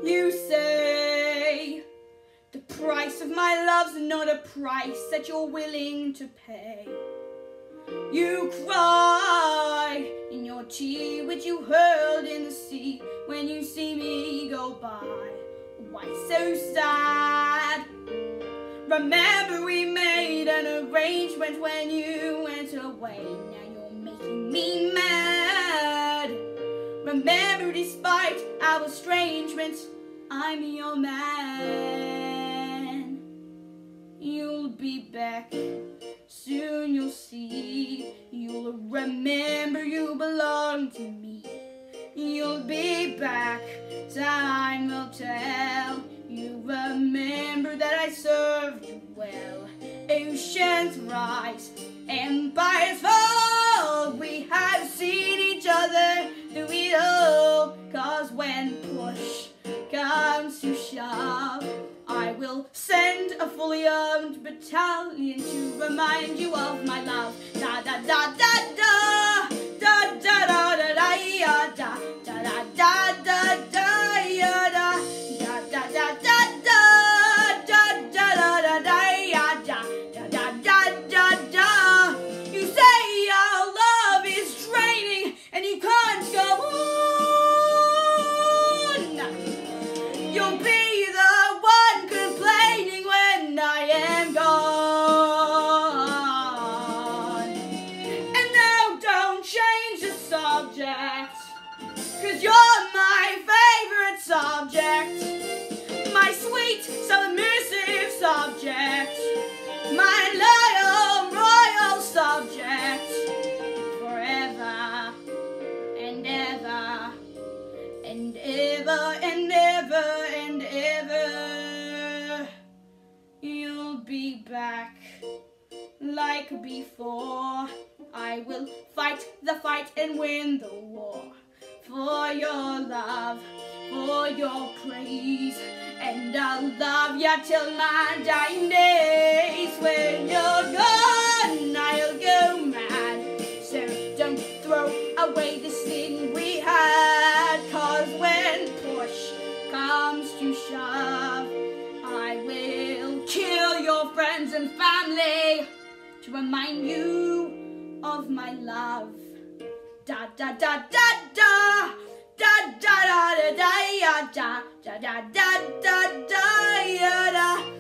You say the price of my love's not a price that you're willing to pay. You cry in your tea which you hurled in the sea when you see me go by. Why so sad? Remember we made an arrangement when you went away. Now you're making me mad. Remember despite our estrangement, I'm your man. You'll be back, soon you'll see. You'll remember you belong to me. You'll be back, time will tell. You remember that I served you well. Oceans rise, empires fall. We have seen each other through it all. 'Cause when push comes to shove, I will send a fully armed battalion to remind you of my love. Da da da da da, da da da da da ya da, da da da da da ya da, da da da da da, da da da da da ya da, da da da da da. You say our love is draining and you can't go on. You'll be the one complaining when I am gone. And now don't change the subject, 'cause you're my favorite subject. My sweet, submissive subject. My loyal, royal subject. Forever and ever and ever and ever and ever. You'll be back like before. I will fight the fight and win the war. For your love, for your praise, and I'll love you till my dying days. When you're gone, I'll go mad. So don't throw away this thing we had. 'Cause when push comes to shove, I will kill your friends and family to remind you of my love. Da da da da da, da da da da da da, da da da da da da da.